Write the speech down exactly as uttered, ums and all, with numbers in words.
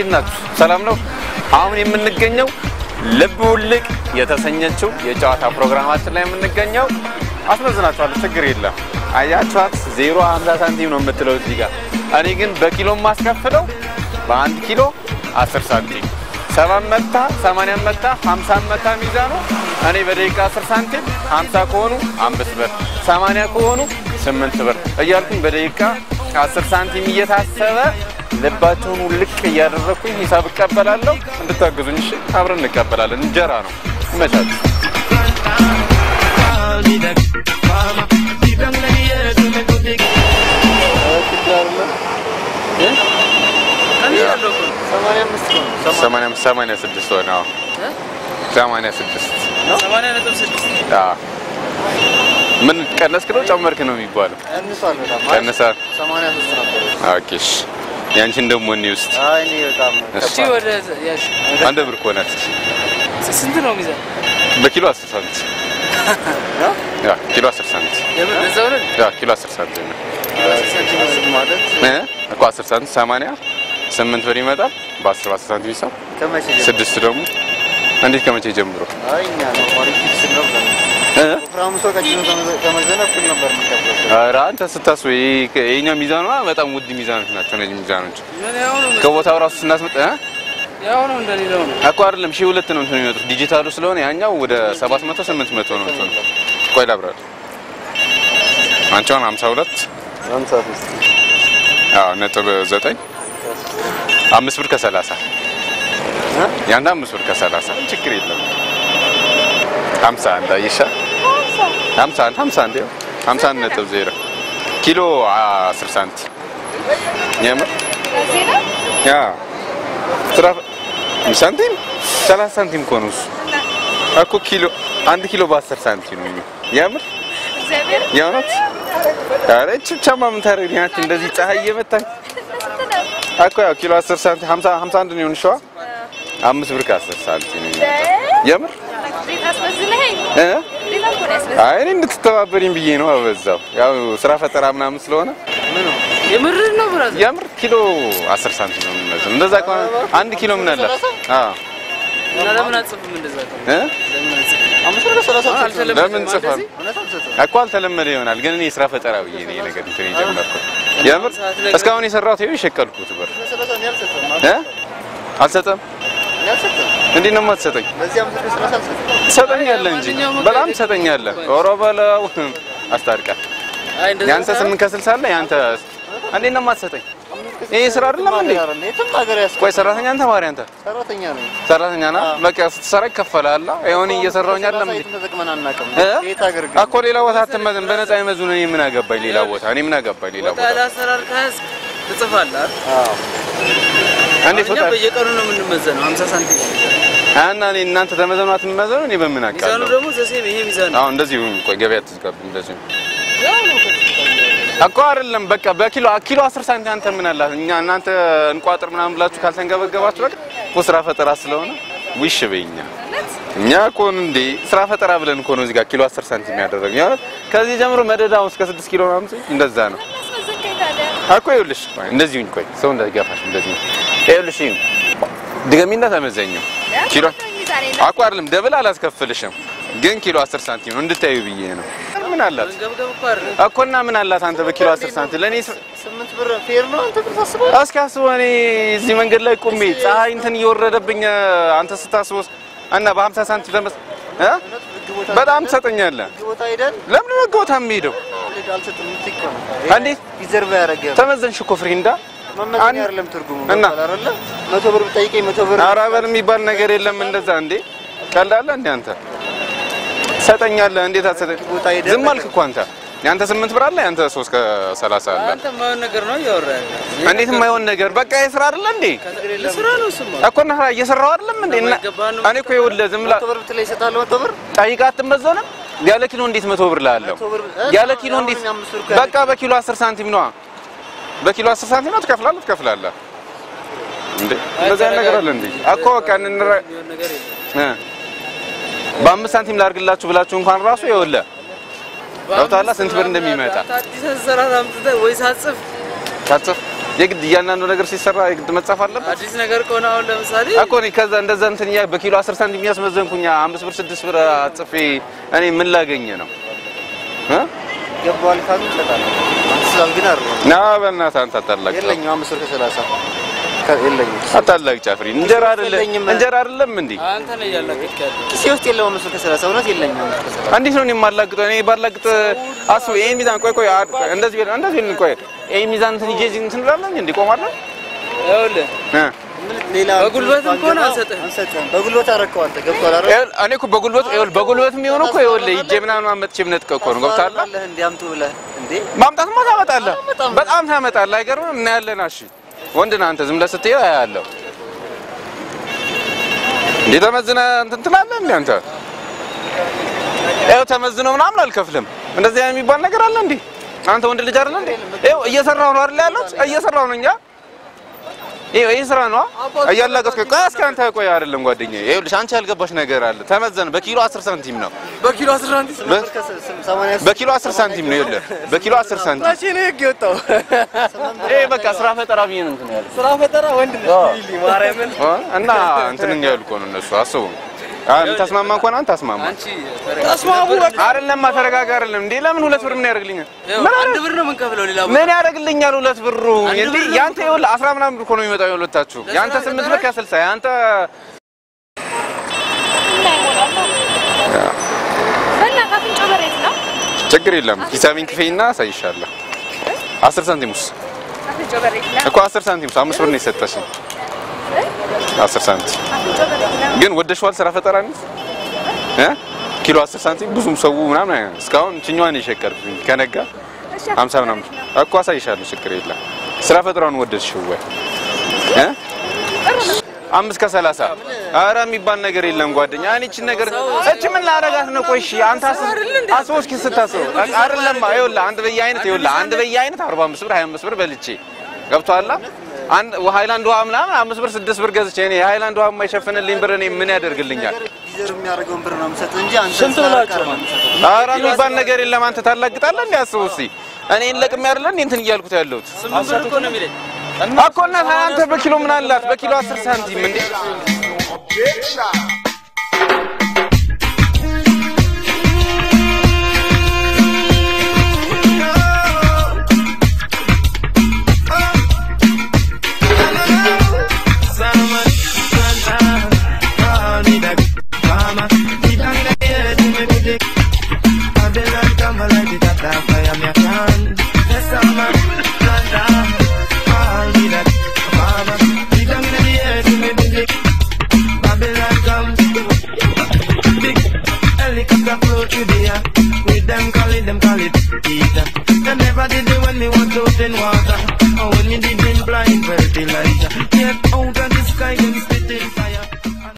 እንዴት ናችሁ? ሰላም ነው? አሁን የምንገኘው ልብ ውልቅ የተሰኘችው የጨዋታ ፕሮግራማችን ላይ የምንገኘው አስመዝናችኋለሁ ችግር የለም አያችኋት ዜሮ ሃምሳ ሳንቲም ነው የምትለው እዚህ ጋር እኔ ግን በኪሎ ማስከፍለው በአንድ ኪሎ አስር ሳንቲም ሰባ መታ ሰማንያ መታ ሃምሳ መታ ሚዛኑ እኔ በደቂቃ አስር ሳንቲም ሃምሳ ከሆኑ አምስት ብር ሰማንያ ከሆኑ ስምንት ብር እያልኩኝ በደቂቃ አስር ሳንቲም እየታሰበ ልባቸውን ልቅ ያደረኩኝ ሂሳብ እቀበላለሁ እንድታግዙኝ እሺ አብረን እንቀበላለን እንጀራ ነው ይመቻል ሰማንያ ስድስት ሆነ ሰማንያ ስድስት ሰማንያ ስድስት አዎ ምን ቀነስክ ነው ጨመርክ ነው የሚባለው ቀንሷል በጣም ቀነሳል ሰማንያ ሶስት ነበር ኦኬሽ ያንቺን ደሞ ነው ውስጥ አይ ነው በጣም እሺ ወደ ያሽ አንድ ብር ኮናት ስንት ነው ሚዛን በኪሎ አስር ሳንቲም ያ ኪሎ አስር ሳንቲም ለዛው ነው ያ ኪሎ አስር ሳንቲም ነው ማለት እ እኮ አስር ሳንቲም ሰማንያ ስምንት ብር ይመጣል በአስር በአስር ሳንቲም ይሳብ ከመቼ ስድስት ደግሞ እንዴት ከመቼ ጀምሮ አይኛ ነው ፖለቲክስ ነው እ ፍራሙሶ ከጂኖ ተመዘነ ኩል ነበር የሚከፈለው ኧረ አንተ ስታስበው የኛ ሚዛኑ በጣም ውድ ሚዛኖች ናቸው እነዚህ ሚዛኖች ከቦታው ራሱ ስናስመጣ ያው ነው እንደሌለው ነው አቋ አይደለም ሺህ ሁለት ነው እንትን የሚመጡት ዲጂታሉ ስለሆነ ያኛው ወደ ሰባት መቶ ስምንት መቶ ነው እንትን ቆይ ላብራል አንቺውን ሃምሳ ሁለት ሃምሳ ሶስት አዎ ነጥብ ዘጠኝ አምስት ብር ከሰላሳ ያንዳ አምስት ብር ከሰላሳ ችግር የለም ሃምሳ አንድ አይሻ ሃምሳ አንድ ሃምሳ አንድ ሃምሳ አንድ ነጥብ ዜሮ ኪሎ አስር ሳንቲም የምር ያ ትራፍ ሳንቲም ሰላሳ ሳንቲም ኮኑስ አኮ ኪሎ አንድ ኪሎ በአስር ሳንቲም ነው የምር ያውነት አረች ቻማ ምን ታረጋኛት እንደዚህ ፀሐይ እየመታኝ አኮ ያው ኪሎ አስር ሳንቲም ሃምሳ ሃምሳ አንድ ነው እንሽዋ አምስት ብር ከአስር ሳንቲም ነው የምር አስመዝነኝ እ አይ እኔ እንድትተባበሪኝ ብዬ ነው አበዛው ያው ስራ ፈጠራ ምናምን ስለሆነ ምን ነው የምር ነው ብራዘር የምር ኪሎ አስር ሳንቲም ነው ማለት ነው እንደዛ ከሆነ አንድ ኪሎ ምን አለ አዎ እና ለምን አጽፍም እንደዛ እ አምስት ብር ከሰላሳ ለምን ጽፈን አቋ አልተለመደ ይሆናል ግን እኔ ስራ ፈጠራ ብዬ ነው ነገር እንትን የጀመርኩት የምር እስካሁን የሰራሁት ይሄ ሸቀልኩት ብር እ አልሰጠም እንዴት ነው የማትሰጠኝ በዚህ አምስት ብር ከሰላሳ አልሰጠም ሰጠኛለህ እንጂ በጣም ሰጠኛለህ ኦሮ በለው አስታርቃ ያንተ ስምንት ከስልሳ አለ ያንተ እንዴት ነው የማትሰጠኝ ይሄ ስራ አይደለም እንዴ የትም ሀገር ያስ ቆይ ሰራተኛ አንተ ማሪ አንተ ሰራተኛ ነኝ ሰራተኛ ና በቃ ስትሰራ ይከፈላል አይሆን እየሰራውኝ አይደለም እንዴ ተጠቅመን አናውቅም የት ሀገር ግን አኮ ሌላ ቦታ አትመዘን በነፃ ይመዙን እኔ ምን አገባኝ ሌላ ቦታ እኔ ምን አገባኝ ሌላ ቦታ ታላ ሰራር ካስ ትጽፋለህ አዎ እንዴት ወጣ በየቀኑ ነው የምንመዘነው ሃምሳ ሳንቲም አና እኔ እናንተ ተመዘኑት የምመዘኑ እኔ በምን አውቃለሁ ሚዛኑ ደግሞ ዘሴም ይሄ ሚዛኑ አዎ እንደዚህ ቆይ ገበያ ትዝጋብ እንደዚህ አቋ አይደለም በቃ በኪሎ ኪሎ አስር ሳንቲም አንተ ምን አላት እኛ እናንተ እንቋጥር ምናምን ብላችሁ ካልተንገበገባችሁ በቃ ስራ ፈጠራ ስለሆነ ውሽ በእኛ እኛ ኮን እንዴ ስራ ፈጠራ ብለን እኮ ነው እዚህ ጋር ኪሎ አስር ሳንቲም ያደረገኝ ያው ከዚህ ጀምሮ መደዳው እስከ ስድስት ኪሎ ምናምን እንደዛ ነው አኮ ይኸውልሽ እንደዚህ ሁኝ ቆይ ሰው እንዳይጋፋሽ እንደዚህ ይኸውልሽ ድገሚና ተመዘኘው ኪሎ አቋ አይደለም ደብል አላስከፍልሽም ግን ኪሎ አስር ሳንቲም ነው እንድታዩ ብዬ ነው ምን አላት አኮና ምን አላት አንተ በኪሎ አስር ሳንቲም ለኔ ስምንት ብር ፌር ነው አንተ ብር ታስበው እስኪ አስበው እኔ እዚህ መንገድ ላይ ቆሜ ፀሐይ እንትን እየወረደብኝ አንተ ስታስበው እና በ50 ሳንቲም ለምስ እ በጣም ተሰጠኛለህ ቦታ ሄደን ለምን ነው ጎታ የሚሄደው አልሰጥም ትከም አንዴ ሪዘርቭ ያረገ ተመዘንሽ እኮ ፍሬንዳ መመዘኛ አይደለም ትርጉሙ እና አይደለ መቶ ብር ጠይቀኝ መቶ ብር አራበል የሚባል ነገር የለም እንደዛ እንዴ ቀላል እንዴ አንተ ሰጠኛለህ እንዴት አሰጠኝ ዝም አልክ እኮ አንተ ያንተ ስምንት ብር አለ ያንተ ሶስት ከሰላሳ አለ አንተ ማይሆን ነገር ነው ያወራህ እንዴት ማይሆን ነገር በቃ የስራ አይደለ እንዴ ለስራ ነው ስማ እኮ እና እየሰራው አይደለም እንዴ እኔ እኮ ይኸውልህ ዝም ብላ መቶ ብር ትለይ ሰጣለህ መቶ ብር ጠይቃት ትመዘነ ያለ ኪሎ እንዴት መቶ ብር ላለው ያለ ኪሎ እንዴት በቃ በኪሎ አስር ሳንቲም ነው በኪሎ አስር ሳንቲም ነው ትከፍላለህ ትከፍላለህ እንዴ እንደዛ ነገር አለ እንዴ አኮ በቃ እንረ እ በአምስት ሳንቲም ላርግላችሁ ብላችሁ እንኳን ራሱ ይኸውልህ ገብቶሃል ስንት ብር እንደሚመጣ አዲስ አሰራር አምጥተህ ወይ ሳጽፍ ሳጽፍ የግድ ያናንዱ ነገር ሲሰራ የግድ መጻፍ አለበት አዲስ ነገር ቆና አሁን ለምሳሌ እኮ ነው ከዛ እንደዛ እንትን ያ በኪሎ አስር ሳንቲም የሚያስመዘንኩኛ አምስት ብር ስድስት ብር አጽፌ እኔ ምን ላገኘ ነው እ ገባል ካሉ ይሰጣል አንስላል ግን አይደለም ና በእናትህ አንተ አታላቅ የለኝም አምስት ብር ከሰላሳ የለኝም አታላቅ ጫፍሪ እንጀራ አይደለም እንጀራ አይደለም እንዴ አንተ ነው ያላቀጥክ ያለው ኪሴ ውስጥ የለውም አምስት ብር ከሰላሳ እውነት የለኝም አምስት ብር ከሰላሳ እንዴት ነው የማላግጠው እኔ ባላግጥ አሱ ይሄን ሚዛን ቆይ ቆይ እንደዚህ ቢል እንደዚህ ቢል ቆይ ይሄን ሚዛን እንትን ይዤ እንትን እንላለን እንዴ ቆማለሁ ይኸውልህ እ ሌላ በጉልበት እንኳን አንሰጥም አንሰጥም በጉልበት አረከው አንተ ገብቷል አይደል እኔ እኮ በጉልበት ይኸውልህ በጉልበት የሚሆነው እኮ ይኸውልህ ይዤ ምናምን አመጥቼ ምነጥቀው እኮ ነው ገብቷል አለ እንዴ አምጡ ብለህ እንዴ ማምጣትማ ታመጣለህ በጣም ታመጣለህ አይገርምም እና ያለና እሺ ወንድ ነህ አንተ ዝም ብለህ ስትሄድ አያለሁ እንዴ ተመዝነ እንትን ትላለህ እንዴ አንተ ይኸው ተመዝነው ምናምን አልከፍልም እንደዚህ የሚባል ነገር አለ እንዴ አንተ ወንድ ልጅ አይደል እንዴ ይኸው እየሰራው ነው አይደል ያለው እየሰራው ነው እንኛ ይሄ ይሄ ስራ ነው አያላቀስከ ቀስከ አንተ ቆይ አይደለም ጓደኛዬ ይኸውልሽ አንቺ ያልገባሽ ነገር አለ ተመዘነ በኪሎ አስር ሳንቲም ነው በኪሎ አስር ሳንቲም በኪሎ አስር ሳንቲም ነው ይኸውልህ በኪሎ አስር ሳንቲም ታቺ ነው የገጣው ይሄ በቃ ስራ ፈጠራ ቢሆን እንትን ያለ ስራ ፈጠራ ወንድ ልጅ ማርያምን እና እንትን ያሉ እኮ ነው እነሱ አስቡ አን ተስማማ እንኳን አንተ ተስማማ አንቺ ተስማሙ አይደለም ተረጋጋ አይደለም እንዴ ለምን ሁለት ብር ምን ያደርግልኛል ምን አንድ ብር ነው የምንከፍለው ሌላ ምን ያደርግልኛል ሁለት ብሩ እንዴ ያንተ ይኸውልህ አስራ ምናምን ብር እኮ ነው የሚመጣው ሁለታችሁ ያንተ ስምንት ብር ከስልሳ ያንተ በእናታችን ጨበሬት ነው ችግር የለም ሂሳቤን ክፈይና አሳይሻለሁ አስር ሳንቲሙስ ጨበሬት ነው እኮ አስር ሳንቲሙስ አምስት ብር ነው የሰጠሽኝ አስር ሳንቲም ግን ወደሽዋል ስራ ፈጠራ ነው እ ኪሎ አስር ሳንቲም ብዙም ሰው ምናምን እስካሁን ችኛዋን ይሸቀርኩኝ ከነጋ ሃምሳ ምናምን እኮ አሳይሻለሁ ችግር የለም ስራ ፈጠራውን ወደድሽው ወይ እ አምስት ከሰላሳ ኧረ የሚባል ነገር የለም ጓደኛ እኔ እቺ ነገር እቺ ምን ላደርጋት ነው ቆይ እሺ አንተ አስቦሽ ስታስበው አይደለም ይኸውልህ አንድ በየአይነት ይኸውልህ አንድ በየአይነት አርባ አምስት ብር ሃያ አምስት ብር በልቼ ገብቶሃል አንድ ሃይላንድ ውሃ ምናምን አምስት ብር ስድስት ብር ገዝቼ እኔ ሃይላንድ ውሃ የማይሸፍንልኝ ብር እኔ ምን ያደርግልኛል ዲዘር የሚያደርገውን ብር ነው የምሰጥ እንጂ አንተ ስንት ብላችሁ ኧረ የሚባል ነገር የለም አንተ ታላግጣለህ እንዴ አስበው እስኪ እኔን ለቅም ያርለ እንዴ እንትን እያልኩት ያለሁት ስምንት ብር እኮ ነው የሚለኝ እኮ እና አንተ በኪሎ ምን አላት በኪሎ አስር ሳንቲም እንዴ Them call it, them call it, Peter. They never did it when me want to in water.